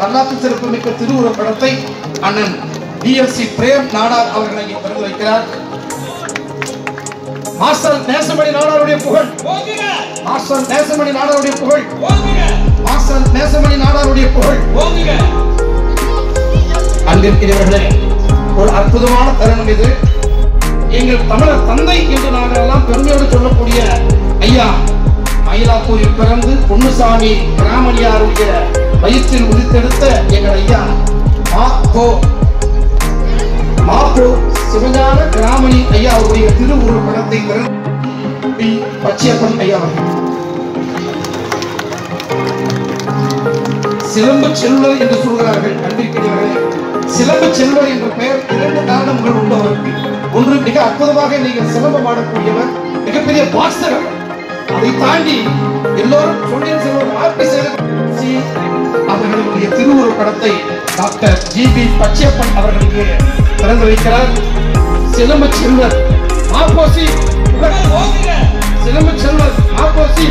வரலாற்று சிறப்புமிக்க திருவுருவப் படத்தை அண்ணன் டிஎல்சி பிரேம் நாடார் அவர்களை திறந்து வைக்கிறார். மாஸ்டர் நேசமணி நாடாருடைய புகழ், மாஸ்டர் நேசமணி நாடாருடைய புகழ், மாஸ்டர் நேசமணி நாடாருடைய புகழ். அன்பிற்கிறவர்களே, ஒரு அற்புதமான தருணம் இது. எங்கள் தமிழர் தந்தை என்று நாங்கள் எல்லாம் பெருமையோடு சொல்லக்கூடிய ஐயா மயிலாப்பூரில் பிறந்து பொன்னுசாமி ராமலியாருடைய வயிற்றில் உதித்தெடுத்த எங்கள் ஐயா மாப்போ சிவஞான கிராமணி ஐயா அவருடைய திருவுருவப் படத்தை பி பச்சையப்பன் ஐயா அவர்கள். சிலம்பு செல்வர் என்று சொல்கிறார்கள். அன்பிற்கிறவர்களே, சிலம்பு செல்வர் என்ற பெயர் 2 காரணங்கள் உண்டு அவருக்கு. ஒன்று, மிக அற்புதமாக நீங்கள் சிலம்பம் ஆடக்கூடியவர், மிகப்பெரிய பாக்ஸர். அதை தாண்டி எல்லோரும் சொல்லின் செல்வர் அவர்களுடைய திருவுருவப் படத்தை டாக்டர் ஜி.பி. பச்சையப்பன் அவர்களுக்கு திறந்து வைக்கிறார். சிலம்பு செல்வர் மாப்போசி, சிலம்பு செல்வர் மாப்போசி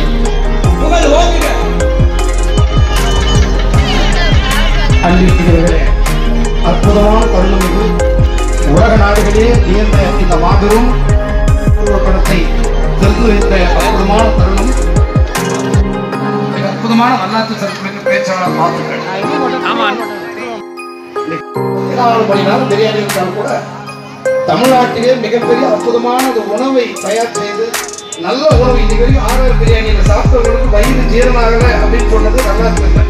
அன்பிற்கிறவர்களே, அற்புதமான தருணம் இது. உலக நாடுகளே வியந்த இந்த மாபெரும் படத்தை திறந்து வைத்த அற்புதமான தருணம். அற்புதமான வரலாற்று சிறப்புமிக்க பேச்சாளர் வாழ்த்துக்கள். 4 மணி நேரம் பிரியாணி இருந்தாலும் கூட தமிழ்நாட்டிலே மிகப்பெரிய அற்புதமான உணவை தயார் செய்து நல்ல உணவு இன்னைக்கு வரைக்கும் 6 பிரியாணி சாப்பிட்டவர்களுக்கு வயிறு ஜீரணாகல அப்படின்னு சொன்னது வரலாற்று இல்லை.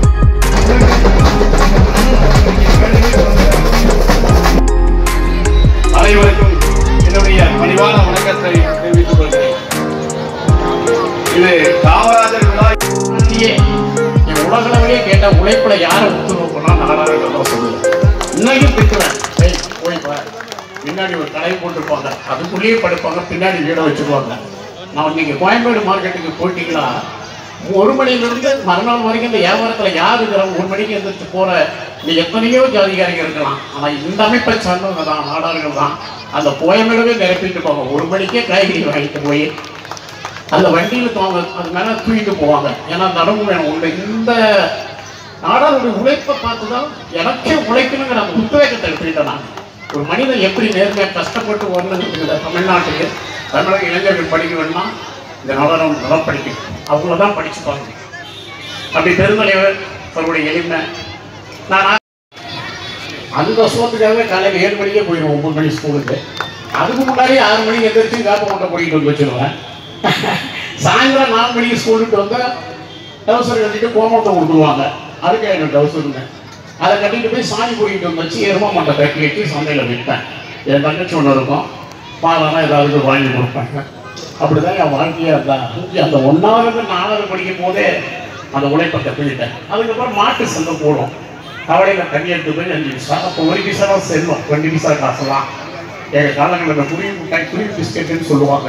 அனைவருக்கும் என்னுடைய பணிவான வணக்கத்தை தெரிவித்துக் கொள்கிறேன். இது காமராஜர் விழா. உலகளவிலே கேட்ட உழைப்புல யாரை உத்து நோக்கணும் நாடாளுமன்ற சொல்லுவேன். இன்னைக்கும் திட்டுவேன், பின்னாடி ஒரு கடை போட்டுருப்பாங்க, அதுக்குள்ளேயே படுப்பாங்க, பின்னாடி வீடை வச்சுருவாங்க. நான் நீங்க கோயம்பேடு மார்க்கெட்டுக்கு போயிட்டீங்கன்னா 1 மணிலிருந்து மறுநாள் வரைக்கும் இந்த வியாபாரத்தில் யார் இருக்கிறவங்க 1 மணிக்கு எந்திரிச்சு போற நீ எத்தனையோ ஜாதிகாரிகள் இருக்கலாம். ஆனால் இந்த அமைப்பை சார்ந்தவங்க தான், நாடார்கள் தான். அந்த கோயம்பேடுவே நிரப்பிட்டு போவாங்க. 1 மணிக்கே காய்கறி வாங்கிட்டு போய் அந்த வண்டியில் தோங்க அது மேலே தூக்கிட்டு போவாங்க. ஏன்னா அந்த அனுபவம் வேணும். இந்த நாடாளுடைய உழைப்பை பார்த்து தான் எனக்கே உழைக்கணுங்கிற அந்த உத்வேகத்தை எடுத்துக்கிட்டேன். நான் ஒரு மனிதன் எப்படி நேர்மையாக கஷ்டப்பட்டு வரணுங்கிற தமிழ்நாட்டுக்கு தமிழக இளைஞர்கள் படிக்க வேணும்னா இந்த நாடாளும் நல்லா படிக்கணும். அவங்கள தான் படிச்சுப்பாங்க. அப்படி பெருந்தலைவர் அவருடைய எளிமை. நான் அந்த சோத்துக்காகவே காலையில் 7 மணிக்கே போயிடுவேன் 9 மணி ஸ்கூலுக்கு. அதுக்கு முன்னாடி 6 மணிக்கு எந்திரிச்சு வேப்ப மூட்டை போயிட்டு வந்து வச்சுருவேன். சாயந்தரம் 4 மணிக்கு ஸ்கூலுக்கு வந்தால் டவுசர் கட்டிட்டு கோமத்தை கொடுத்துருவாங்க. அதுக்கு எனக்கு டவுசருங்க. அதை கட்டிட்டு போய் சாணி கூட்டிகிட்டு வந்துச்சு எருமா மட்டை கட்டி வச்சு சந்தையில் விட்டேன். என் தங்கச்சி ஒன்று இருக்கும், பாலானா ஏதாவது வாங்கி கொடுப்பாங்க. அப்படிதான் என் வாழ்க்கையாக இருந்தான். அந்த 1வது 4வது படிக்கும் போதே அந்த உழைப்பை கற்றுக்கிட்டேன். அதுக்கப்புறம் மாட்டு சந்தை போடும். கவலையில் தண்ணி எடுத்து போய் 5 பைசா, அப்போ 1 பைசா தான் செல்லும், 20 பைசா காசுலாம். எங்கள் காலங்களில் இந்த குருவி மிட்டாய், குருவி பிஸ்கெட்டுன்னு சொல்லுவாங்க.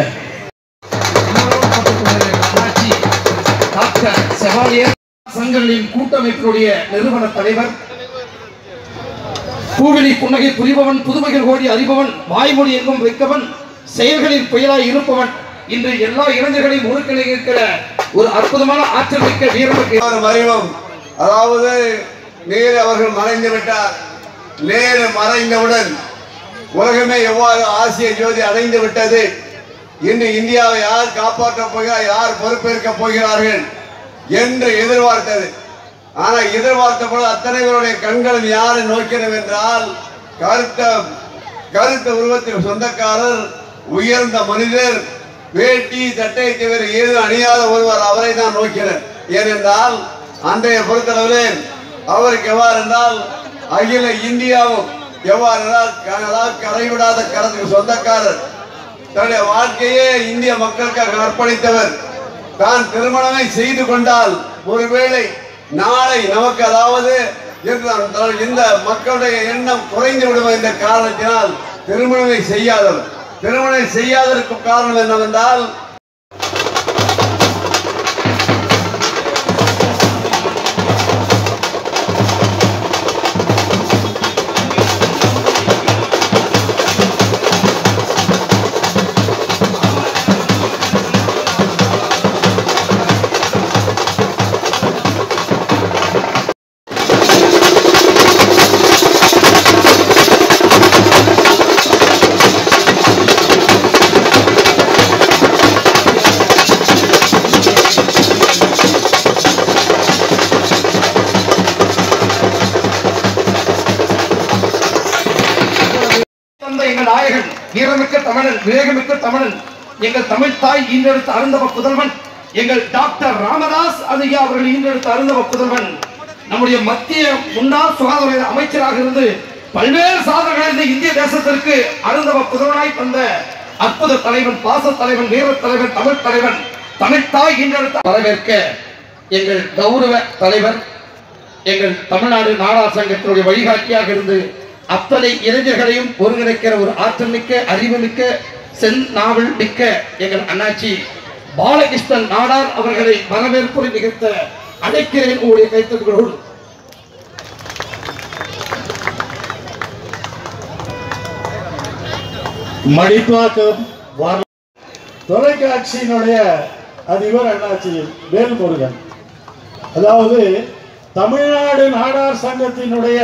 சங்கங்களின் கூட்டமைப்பினுடைய நிறுவன தலைவர், பூவிழி புன்னகை புரிபவன், புதுமைகள் கோடி அறிபவன், வாய்மொழி எங்கும் வைக்கவன், செயல்களில் புயலாய் இருப்பவன், இன்று எல்லா இளைஞர்களையும் ஒருங்கிணைக்க இருக்கிற ஒரு அற்புதமான ஆற்றல் மிக்க வீரனுக்கு மறைவும். அதாவது நேரு அவர்கள் மறைந்து விட்டார். நேரு மறைந்தவுடன் உலகமே எவ்வாறு ஆசிய ஜோதி அடைந்து விட்டது. இன்று இந்தியாவை யார் காப்பாற்றப் போகிறார், யார் பொறுப்பேற்க போகிறார்கள் என்று எதிர்பார்த்தது. ஆனால் எதிர்பார்த்த போது அத்தனை பேருடைய கண்களும் யாரை நோக்கினோம் என்றால் கருத்த உருவத்தின் சொந்தக்காரர், உயர்ந்த மனிதர், வேட்டி சட்டை தவிர ஏதும் அணியாத ஒருவர், அவரை தான் நோக்கினர். ஏனென்றால் அன்றைய பொறுத்தளவில் அவருக்கு எவ்வாறு என்றால் அகில இந்தியாவும் எவ்வாறு என்றால் கரைவிடாத கரத்துக்கு சொந்தக்காரர், தன்னுடைய வாழ்க்கையே இந்திய மக்களுக்காக அர்ப்பணித்தவர். தான் திருமணமே செய்து கொண்டால் ஒருவேளை நாளை நமக்கு அதாவது இந்த மக்களுடைய எண்ணம் குறைந்து விடும் என்ற காரணத்தினால் திருமணமே செய்யாதவர். திருமணம் செய்யாததற்கு காரணம் என்னவென்றால் தமிழன், விவேகமிக்க தமிழன், எங்கள் தமிழ் தாய் ஈன்றெடுத்த அருந்தவ புதல்வன், எங்கள் டாக்டர் ராமதாஸ் ஐயா அவர்கள் ஈன்றெடுத்த அருந்தவ புதல்வன், நம்முடைய மத்திய முன்னாள் சுகாதார அமைச்சராக இருந்து பல்வேறு சாதனைகளை இந்த இந்திய தேசத்திற்கு அருந்தவ புதல்வனாய் தந்த அற்புத தலைவன், பாச தலைவன், வீர தலைவன், தமிழ் தலைவன், தமிழ் தாய் ஈன்றெடுத்த வரவேற்க எங்கள் கௌரவ தலைவர், எங்கள் தமிழ்நாடு நாடார் சங்கத்தினுடைய வழிகாட்டியாக இருந்து அத்தனை இளைஞர்களையும் ஒருங்கிணைக்கிற ஒரு ஆற்றல் மிக்க, அறிவு மிக்க, செந்நாவல் மிக்க எங்கள் அண்ணாச்சி பாலகிருஷ்ணன் நாடார் அவர்களை வரவேற்புரை நிகழ்த்த அழைக்கிறேன். உங்களுடைய கைத்தட்டலோடு மடிப்பாக்கம் தொலைக்காட்சியினுடைய அதிபர் அண்ணாச்சி வேல்முருகன், அதாவது தமிழ்நாடு நாடார் சங்கத்தினுடைய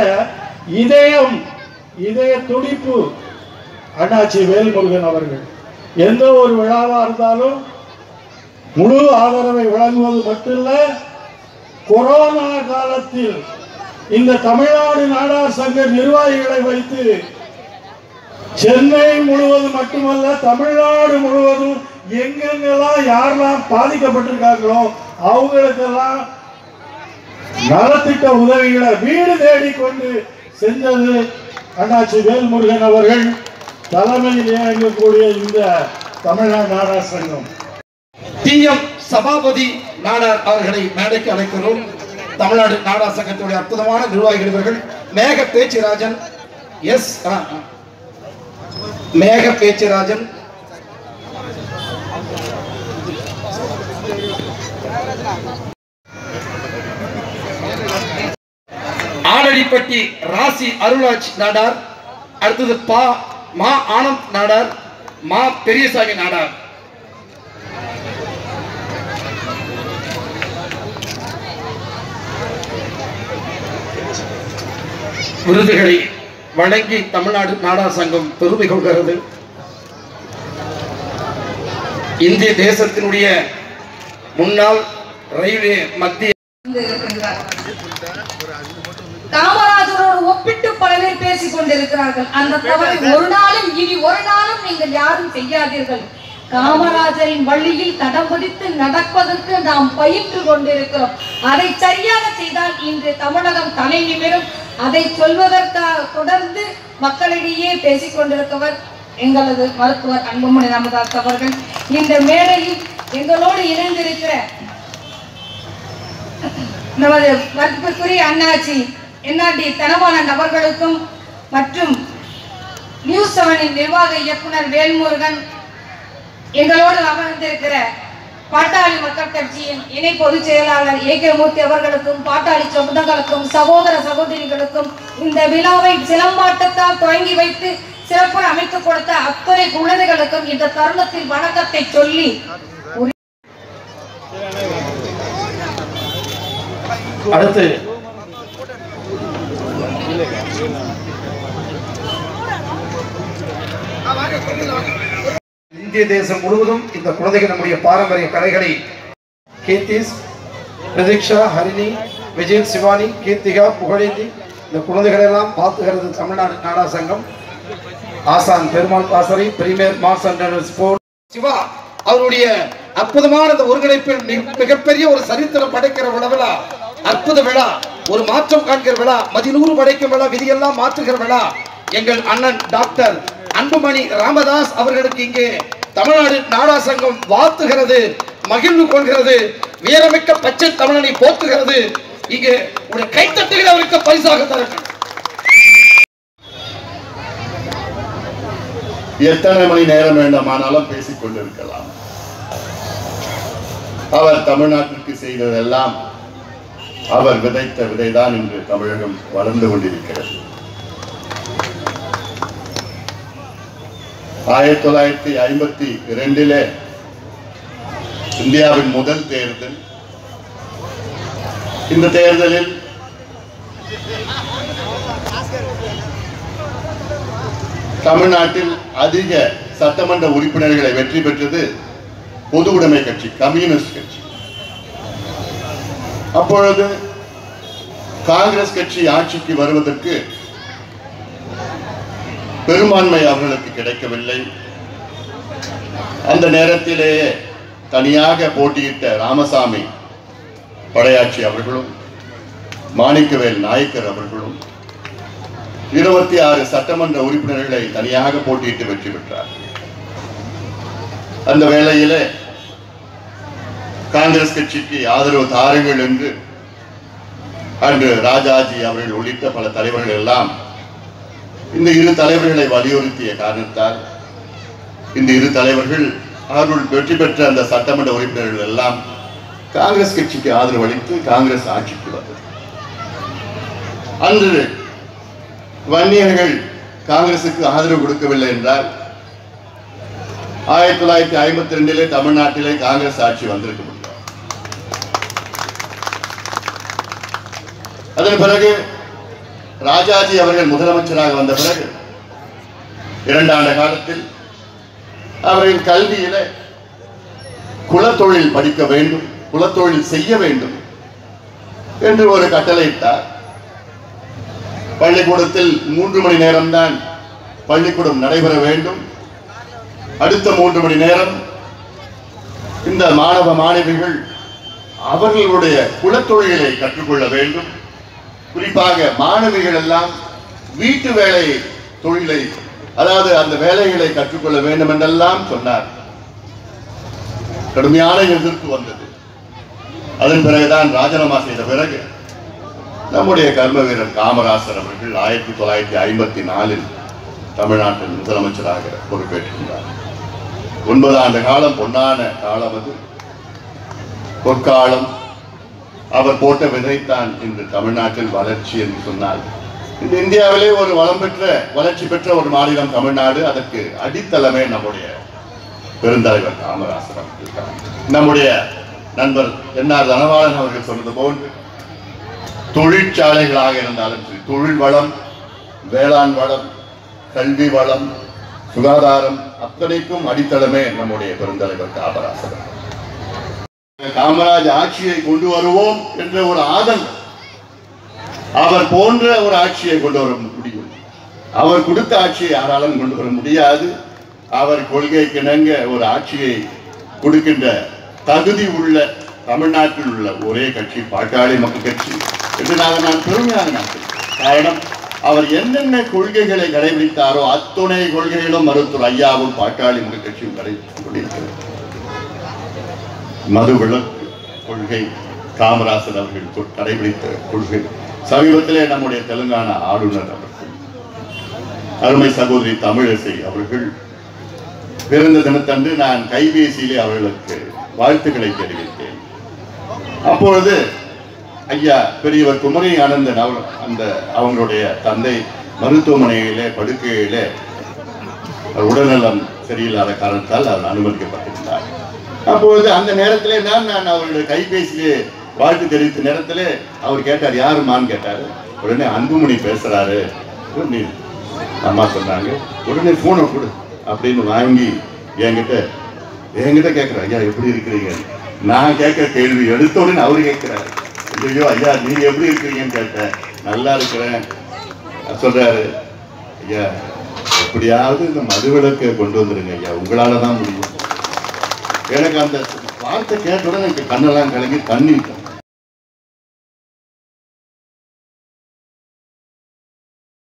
இதய துடிப்பு அண்ணாச்சி வேல்முருகன் அவர்கள். எந்த ஒரு விழாவா இருந்தாலும் முழு ஆதரவை வழங்குவது மட்டுமல்ல, கொரோனா காலத்தில் இந்த தமிழ்நாடு நாடார் சங்க நிர்வாகிகளை வைத்து சென்னை முழுவதும் மட்டுமல்ல தமிழ்நாடு முழுவதும் எங்கெங்கெல்லாம் யாரெல்லாம் பாதிக்கப்பட்டிருக்காங்களோ அவங்களுக்கெல்லாம் நலத்திட்ட உதவிகளை வீடு தேடிக்கொண்டு செஞ்சது அண்ணாச்சி வேல்முருகன் அவர்கள் தலைமையில் இயங்கக்கூடிய இந்த தமிழ்நாடு நாடார் சங்கம். TM சபாபதி நாடார் அவர்களை மேடைக்கு அழைக்கிறோம். தமிழ்நாடு நாடார் சங்கத்துடைய அற்புதமான நிர்வாகிகள் இவர்கள். மேக பேச்சிராஜன், மேக பேச்சிராஜன், ஆலடிப்பட்டி ராசி அருளாட்சி நாடார், அடுத்தது மா ஆனந்த் நாடார், மா பெரியசாமி நாடார். விருதுகளை வழங்கி தமிழ்நாடு நாடார் சங்கம் பெருமை கொள்கிறது. இந்திய தேசத்தினுடைய முன்னாள் ரயில்வே மத்திய காமராஜரோடு ஒப்பிட்டு பல பேர் பேசிக் கொண்டிருக்கிறார்கள். அந்த தவறை ஒரு நாளும் இனி ஒரு நாளும் நீங்கள் யாரும் செய்யாதீர்கள். காமராஜரின் வழியில் தடம் பதித்து நடப்பதற்கு நாம் பயின்று கொண்டிருக்கிறோம். அதை சரியாக செய்தால் இன்று தமிழகம் தலை நிமிரும். அதை சொல்வதற்காக தொடர்ந்து மக்களிடையே பேசிக் கொண்டிருக்கிறவர் எங்களது மருத்துவர் அன்புமணி ராமதாஸ் அவர்கள். இந்த மேடையில் எங்களோடு இணைந்திருக்கிற நமது மருத்துவக்குரிய அண்ணாச்சி NRD தனபாலன் அவர்களுக்கும் மற்றும் நியூஸ் 7 நிர்வாக இயக்குனர் வேல்முருகன், எங்களோடு அமர்ந்திருக்கிற பாட்டாளி மக்கள் கட்சியின் இணை பொதுச் செயலாளர் AK மூர்த்தி அவர்களுக்கும், பாட்டாளி சொந்தங்களுக்கும், சகோதர சகோதரிகளுக்கும், இந்த விழாவை சிலம்பாட்டத்தால் தொடங்கி வைத்து சிறப்பாக அமைத்துக் கொடுத்த அத்தனை குழந்தைகளுக்கும் இந்த தருணத்தில் வணக்கத்தை சொல்லி அடுத்து இந்திய தேசம் முழுவதும் இந்த குழந்தைகள் நம்முடைய பாரம்பரிய கலைகளை கீர்த்திஸ், பிரதீக்ஷா, ஹரிணி, விஜய், சிவானி, கீர்த்திகா, புகழேந்தி, இந்த குழந்தைகள் எல்லாம் பார்த்துகிறது தமிழ்நாடு நாடார் சங்கம். ஆசான் பெருமாள் பாசறை, premier mass and sport Siva அவருடைய அற்புதமான இந்த ஒருங்கிணைப்பில் மிகப்பெரிய ஒரு சரித்திரம் படைக்கிற விழா, அற்புத விழா, ஒரு மாற்றம் காண்கிற விழா, மதிநூறு படைக்கும் விழா, விதியெல்லாம் மாற்றுகிற விழா. எங்கள் அண்ணன் டாக்டர் அன்புமணி ராமதாஸ் அவர்களுக்கு இங்கே தமிழ்நாடு நாடார் சங்கம் வாழ்த்துகிறது, மகிழ்வு கொள்கிறது, வீரமிக்க பச்சை தமிழனை போற்றுகிறது. இங்கே உடைய கைத்தட்டுகளை அவருக்கு பரிசாக தரட்டும். எத்தனை மணி நேரம் வேண்டுமானாலும் பேசிக் கொண்டிருக்கலாம். அவர் தமிழ்நாட்டிற்கு செய்ததெல்லாம் அவர் விதைத்த விதைதான் இன்று தமிழகம் வளர்ந்து கொண்டிருக்கிறது. 1952 இந்தியாவின் முதல் தேர்தல். இந்த தேர்தலில் தமிழ்நாட்டில் அதிக சட்டமன்ற உறுப்பினர்களை வெற்றி பெற்றது பொது உடைமை கட்சி, கம்யூனிஸ்ட் கட்சி. அப்பொழுது காங்கிரஸ் கட்சி ஆட்சிக்கு வருவதற்கு பெரும்பான்மை அவர்களுக்கு கிடைக்கவில்லை. அந்த நேரத்திலேயே தனியாக போட்டியிட்ட ராமசாமி படையாட்சி அவர்களும் மாணிக்கவேல் நாயக்கர் அவர்களும் 26 சட்டமன்ற உறுப்பினர்களை தனியாக போட்டியிட்டு வெற்றி பெற்றார். அந்த வேளையிலே காங்கிரஸ் கட்சிக்கு ஆதரவு தாருங்கள் என்று அன்று ராஜாஜி அவர்கள் உள்ளிட்ட பல தலைவர்கள் எல்லாம் இந்த இரு தலைவர்களை வலியுறுத்திய காரணத்தால் இந்த இரு தலைவர்கள் அவர்கள் வெற்றி பெற்ற அந்த சட்டமன்ற உறுப்பினர்கள் எல்லாம் காங்கிரஸ் கட்சிக்கு ஆதரவு அளித்து காங்கிரஸ் ஆட்சிக்கு வந்தது. அன்று வன்னியர்கள் காங்கிரசுக்கு ஆதரவு கொடுக்கவில்லை என்றால் 1952 தமிழ்நாட்டிலே காங்கிரஸ் ஆட்சி வந்திருக்க முடியும். அதன் பிறகு ராஜாஜி அவர்கள் முதலமைச்சராக வந்த பிறகு 2 ஆண்டு காலத்தில் அவர்கள் கல்வியில குலத்தொழில் படிக்க வேண்டும், குலத்தொழில் செய்ய வேண்டும் என்று ஒரு கட்டளையிட்டார். பள்ளிக்கூடத்தில் 3 மணி நேரம்தான் பள்ளிக்கூடம் நடைபெற வேண்டும். அடுத்த 3 மணி நேரம் இந்த மாணவ மாணவிகள் அவர்களுடைய குலத்தொழிலை கற்றுக்கொள்ள வேண்டும். குறிப்பாக மாணவிகள் எல்லாம் வீட்டு வேலை தொழிலை, அதாவது அந்த வேலைகளை கற்றுக்கொள்ள வேண்டும் என்றெல்லாம் சொன்னார். கடுமையான எதிர்ப்பு வந்தது. அதன் பிறகுதான் ராஜினாமா செய்த பிறகு நம்முடைய கர்ம வீரர் காமராசர் அவர்கள் 1954 தமிழ்நாட்டில் முதலமைச்சராக பொறுப்பேற்றிருந்தார். 9 ஆண்டு காலம் பொன்னான காலம், அது பொற்காலம். அவர் போட்ட விதைத்தான் இன்று தமிழ்நாட்டில் வளர்ச்சி என்று சொன்னார். இந்த இந்தியாவிலே ஒரு வளர்ச்சி பெற்ற ஒரு மாநிலம் தமிழ்நாடு. அதற்கு அடித்தளமே நம்முடைய பெருந்தலைவர் காமராசர் அவர்கள். நம்முடைய நண்பர் என்ஆர் தனபாலன் அவர்கள் சொன்னது போன்று தொழிற்சாலைகளாக இருந்தாலும் சரி, தொழில் வளம், வேளாண் வளம், கல்வி வளம், சுகாதாரம் அத்தனைக்கும் அடித்தளமே நம்முடைய பெருந்தலைவர் காமராசர். காமராஜ் ஆட்சியை கொண்டு வருவோம் என்ற ஒரு ஆதங்கம், அவர் போன்ற ஒரு ஆட்சியை கொண்டு வர முடியும். அவர் கொடுத்த ஆட்சியை யாராலும் கொண்டு வர முடியாது. அவர் கொள்கைக்கு இணங்க ஒரு ஆட்சியை கொடுக்கின்ற தகுதி உள்ள தமிழ்நாட்டில் உள்ள ஒரே கட்சி பாட்டாளி மக்கள் கட்சி என்று நான் பெருமையாக நினைக்கிறேன். காரணம், அவர் என்னென்ன கொள்கைகளை கடைபிடித்தாரோ அத்துணை கொள்கைகளும் மருத்துவர் ஐயாவும் பாட்டாளி மக்கள் கட்சியும் கடைபிடித்துக் கொண்டிருக்கிறது. மது விலக்கு கொள்கை காமராசர் அவர்கள் கடைபிடித்த கொள்கை. சமீபத்திலே நம்முடைய தெலுங்கானா ஆளுநர் அவர்கள், அருமை சகோதரி தமிழிசை அவர்கள் பிறந்த தினத்தன்று நான் கைபேசியிலே அவர்களுக்கு வாழ்த்துக்களை தெரிவித்தேன். அப்பொழுது ஐயா பெரியவர் குமரி ஆனந்தன் அவங்களுடைய தந்தை மருத்துவமனையிலே படுக்கையிலே உடல்நலம் சரியில்லாத காரணத்தால் அவர் அனுமதிக்கப்பட்டிருந்தார். அப்பொழுது அந்த நேரத்திலே நான் அவருடைய கைபேசியிலே வாழ்த்து தெரிவித்த நேரத்திலே அவர் கேட்டார், யாருமான்னு கேட்டாரு. உடனே அன்புமணி பேசுறாரு அம்மா சொன்னாங்க. உடனே போனை கொடு அப்படின்னு வாங்கி என்கிட்ட கேட்கிறார், ஐயா எப்படி இருக்கிறீங்க? நான் கேட்கிற கேள்வி எடுத்த உடனே அவரு கேட்கிறாரு, ஐயோ ஐயா நீங்க எப்படி இருக்கிறீங்கன்னு கேட்டேன். நல்லா இருக்கிறேன் சொல்றாரு. ஐயா எப்படியாவது இந்த மதுவிலக்கை கொண்டு வந்துருங்க ஐயா, உங்களால தான் முடியும். எனக்கு அந்த வார்த்தை கேட்ட உடனே எனக்கு கண்ணெல்லாம் கலங்கி தண்ணி